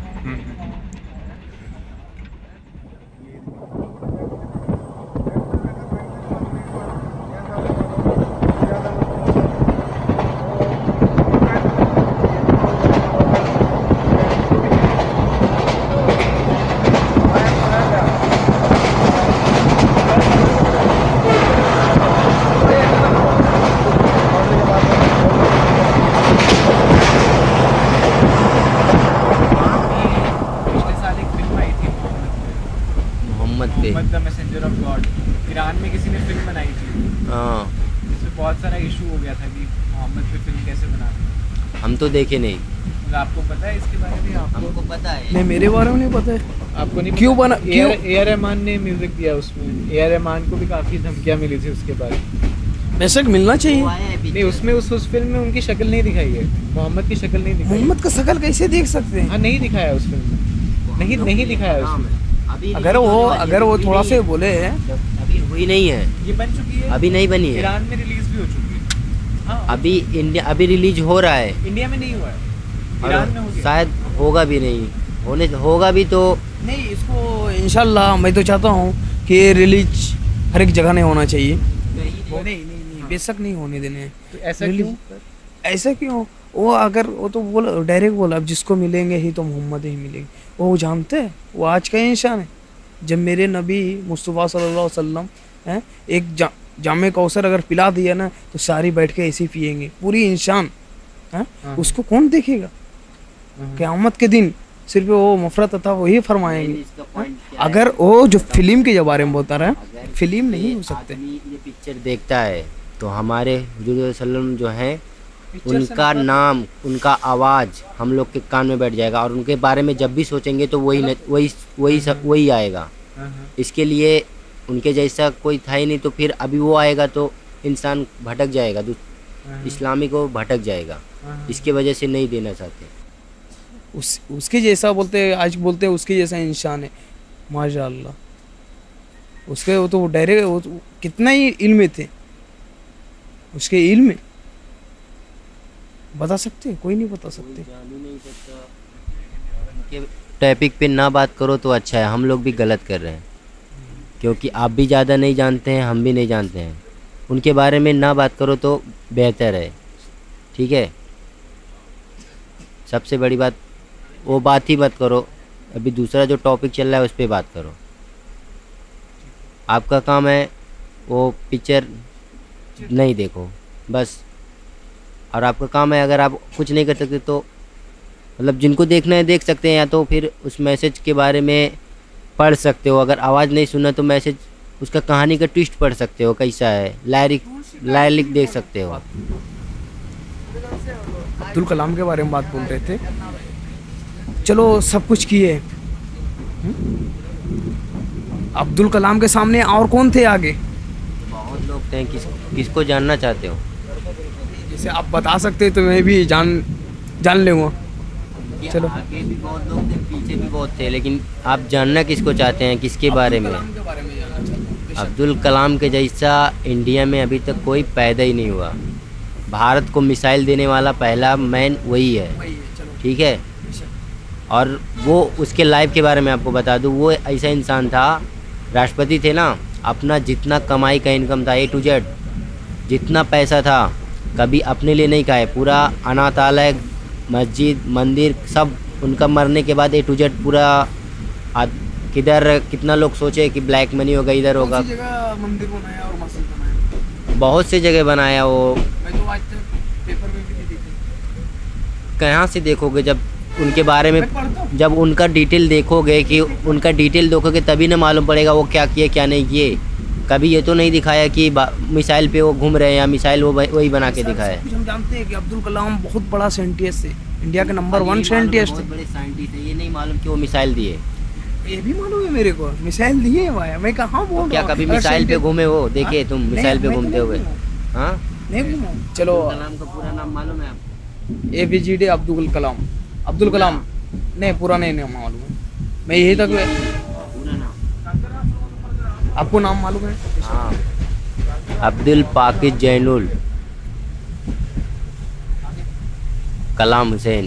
The messenger of God, Iran में किसी ने फिल्म बनाई थी। हाँ, इसमें बहुत सारा इशू हो गया था कि मोहम्मद पे फिल्म कैसे बनाते। हम तो देखे नहीं। मतलब आपको पता है इसके बारे में? हमको पता है। नहीं, मेरे बारे में नहीं पता है। आपको नहीं क्यों बना? क्यों? AR रहमान ने म्यूजिक दिया उसमें। AR रहमान को भी काफ़ी धमकियाँ मिली थी उसके बाद। बेशक मिलना चाहिए। नहीं, उसमें उस फिल्म में उनकी शक्ल नहीं दिखाई है, मोहम्मद की शक्ल नहीं दिखाई। मोहम्मद का शक्ल कैसे देख सकते हैं? हाँ, नहीं दिखाया उस फिल्म में, नहीं दिखाया उसमें। अगर वो थोड़ा से बोले अभी हुई नहीं है, ये बन चुकी है, अभी नहीं बनी है। ईरान में रिलीज भी हो चुकी है। हाँ, अभी रिलीज हो रहा है। इंडिया में नहीं हुआ है, ईरान में हो गया। शायद होगा भी नहीं, होगा भी तो नहीं। इसको इंशाल्लाह मैं तो चाहता हूँ कि रिलीज हर एक जगह नहीं होना चाहिए। नहीं, बेशक नहीं होने देने। तो ऐसा क्यों? ऐसा क्यों? वो अगर वो तो बोला, डायरेक्ट बोला, अब जिसको मिलेंगे ही तो मोहम्मद ही मिलेंगे। वो जानते हैं वो आज का इंसान है। जब मेरे नबी मुस्तफ़ा सल्लल्लाहु अलैहि वसल्लम हैं, एक जामे कौसर अगर पिला दिया ना तो सारी बैठ के ऐसे पिएंगे, पूरी इंसान है। उसको कौन देखेगा? क़यामत के दिन सिर्फ वो मफरत था वही फरमाएंगे। अगर वो जो फिल्म के बारे में बता रहे हैं, फिल्म नहीं हो सकते। ये पिक्चर देखता है तो हमारे हुजूर सल्लम जो हैं उनका नाम, उनका आवाज़ हम लोग के कान में बैठ जाएगा, और उनके बारे में जब भी सोचेंगे तो वही आएगा। इसके लिए उनके जैसा कोई था ही नहीं, तो फिर अभी वो आएगा तो इंसान भटक जाएगा, इस्लामी को भटक जाएगा। इसके वजह से नहीं देना चाहते। उसके जैसा बोलते, आज बोलते हैं उसके जैसा इंसान है, माशाअल्लाह। उसके वो तो डायरेक्ट वो कितना ही इल्म थे, उसके इल्म बता सकते, कोई नहीं बता सकते। टॉपिक पे ना बात करो तो अच्छा है, हम लोग भी गलत कर रहे हैं, क्योंकि आप भी ज़्यादा नहीं जानते हैं, हम भी नहीं जानते हैं। उनके बारे में ना बात करो तो बेहतर है, ठीक है। सबसे बड़ी बात वो बात ही मत करो, अभी दूसरा जो टॉपिक चल रहा है उस पर बात करो। आपका काम है वो पिक्चर नहीं देखो बस, और आपका काम है अगर आप कुछ नहीं कर सकते तो मतलब जिनको देखना है देख सकते हैं, या तो फिर उस मैसेज के बारे में पढ़ सकते हो। अगर आवाज़ नहीं सुना तो मैसेज, उसका कहानी का ट्विस्ट पढ़ सकते हो, कैसा है, लायरिक देख सकते हो। अब्दुल कलाम के बारे में बात बोल रहे थे, चलो सब कुछ किए, अब्दुल कलाम के सामने और कौन थे आगे? बहुत लोग थे, किसको जानना चाहते हो? जैसे आप बता सकते तो मैं भी जान लूँगा। चलो, आगे भी बहुत लोग थे, पीछे भी बहुत थे, लेकिन आप जानना किसको चाहते हैं, किसके बारे में? अब्दुल कलाम के जैसा इंडिया में अभी तक कोई पैदा ही नहीं हुआ। भारत को मिसाइल देने वाला पहला मैन वही है, ठीक है। और वो उसके लाइफ के बारे में आपको बता दूँ, वो ऐसा इंसान था, राष्ट्रपति थे ना, अपना जितना कमाई का इनकम था A to Z, जितना पैसा था कभी अपने लिए नहीं खाए। पूरा अनाथालय, मस्जिद, मंदिर सब उनका मरने के बाद A to Z पूरा किधर, कितना लोग सोचे कि ब्लैक मनी होगा, इधर होगा। मंदिर बनाया और मस्जिद बनाया, बहुत सी जगह बनाया वो। मैं तो आज तक पेपर में भी नहीं देखा। कहाँ से देखोगे? जब उनके बारे में, जब उनका डिटेल देखोगे, कि उनका डिटेल देखोगे तभी ना मालूम पड़ेगा वो क्या किए क्या नहीं किए। कभी ये तो नहीं दिखाया कि मिसाइल पे वो घूम रहे हैं या मिसाइल वो वही बना के दिखाया। हम जानते हैं कि अब्दुल कलाम बहुत बड़ा साइंटिस्ट है, इंडिया के नंबर 1 साइंटिस्ट है। बड़े साइंटिस्ट है, ये नहीं मालूम कि वो मिसाइल दिए। ये भी मालूम है मेरे को, मिसाइल दिए भाई। मैं कहाँ बोल क्या कभी मिसाइल पे घूमे हो? देखे तुम मिसाइल पे घूमते हुए? हाँ, नहीं घूमा। चलो, कलाम का पूरा नाम मालूम है आपको? ABCD अब्दुल कलाम। अब्दुल कलाम नहीं, पूरा नहीं मालूम है, मैं यही तक। आपको नाम मालूम है? हाँ, अब्दुल पाकिज जैनुल कलाम हुसैन।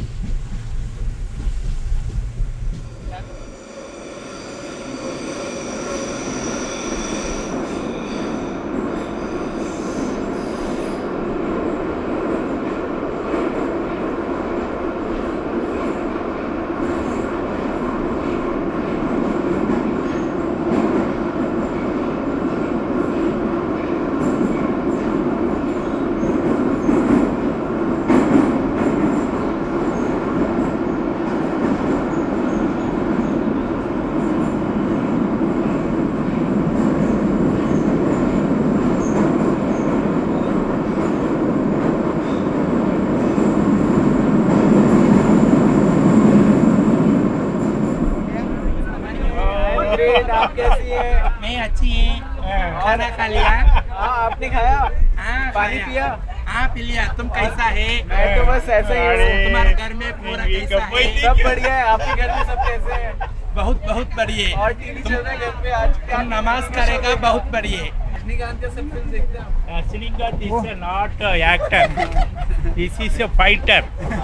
आप कैसी है? मैं अच्छी है। खाना खा लिया? हाँ, आपने खाया? हाँ, पानी पिया? हाँ, पी लिया। तुम कैसा है? मैं तो बस ऐसा ही हूँ। तुम्हारे घर में पूरा कैसा है? सब बढ़िया है। आपके घर में सब कैसे हैं? बहुत बहुत बढ़िया। और टीवी चल रहा है घर पे आज? तुम नमाज करेगा, बहुत बढ़िया। रजनीकांत का सब फिल्म देखते हो? Rajinikanth is not actor, this is a fighter.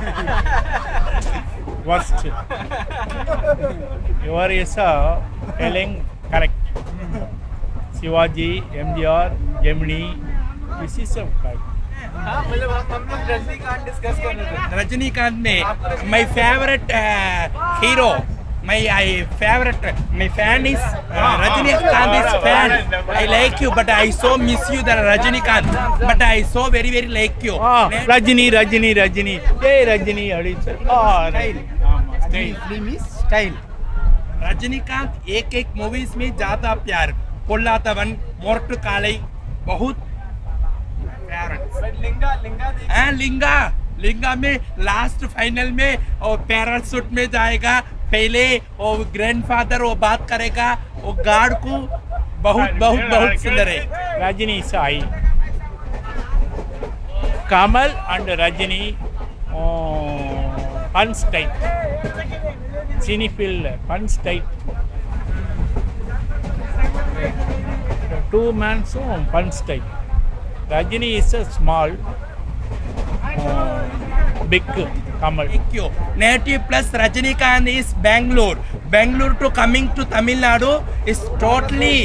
Worst. You are telling correct. Shivajee, MGR, Gemini, this is a fact. हाँ, मतलब हम लोग रजनीकांत डिस्कस कर रहे थे। रजनीकांत में my favorite hero, my fan is Rajinikanth is fan. I like you, but I so miss you than Rajinikanth. But I so very very like you. Rajini. Hey Rajini, Style. Rajinikanth एक movies में ज्यादा प्यार पोल्लातवन मोर्ट काले बहुत लिंगा में last final में और parachute में जाएगा पहले और ग्रैंडफादर वो बात करेगा वो गार्ड को बहुत बहुत बहुत सुंदर है Rajini Sai Kamal and Rajini punch tight Cinefield punch tight 2 man so punch tight Rajini is a small big Kamal. Thank you. Native plus Rajinikanth is Bangalore. Bangalore to coming to Tamil Nadu is totally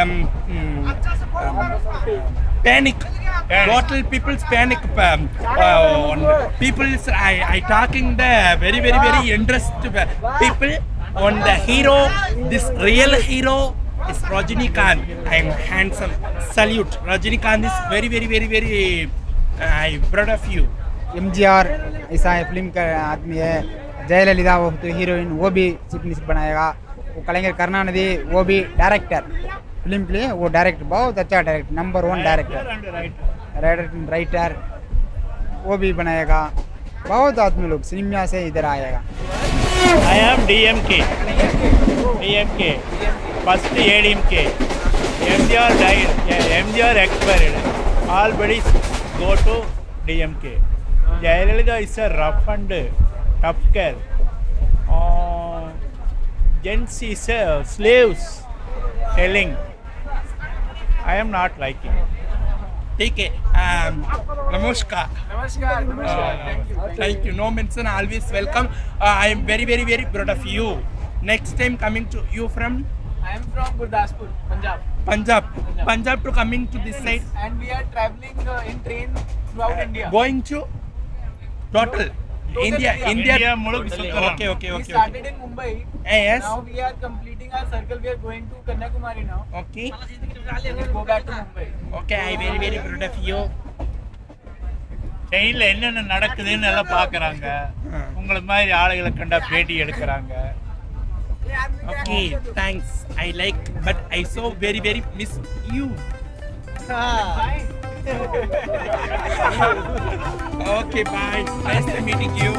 panic. Total people's panic. People's I talking the very interested people on the hero. This real hero is Rajinikanth. I am handsome. Salute. Rajinikanth is very I proud of you. MGR ऐसा film का आदमी है जयललिता वो तो heroine वो भी chief minister बनाएगा वो कलेंगे करुणानिधि वो भी डायरेक्टर फिल्म के लिए वो डायरेक्टर बहुत अच्छा डायरेक्टर नंबर 1 डायरेक्टर राइटर वो भी बनाएगा बहुत आदमी लोग सिनेमा से इधर आएगा I am DMK first ADMK MGR died MGR expired all bodies go to DMK Jayalalitha is a rough and tough girl. Gents is a slaves telling. I am not liking. ठीक है नमस्कार thank you no mention always welcome I am very proud of you next time coming to you from I am from Gurdaspur Punjab to coming to this side and we are traveling in train throughout India going to total India okay we started in Mumbai yes now we are completing our circle we are going to Kanyakumari now okay we'll go back to Mumbai okay I very proud of you ட்ரெயின்ல என்னென்ன நடக்குதுன்னு எல்லாம் பார்க்கறாங்க உங்களை மாதிரி ஆளுகளை கண்டா பேட்டி எடுக்கறாங்க okay thanks I like but I so very miss you okay bye nice to meeting you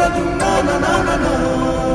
na na na na na.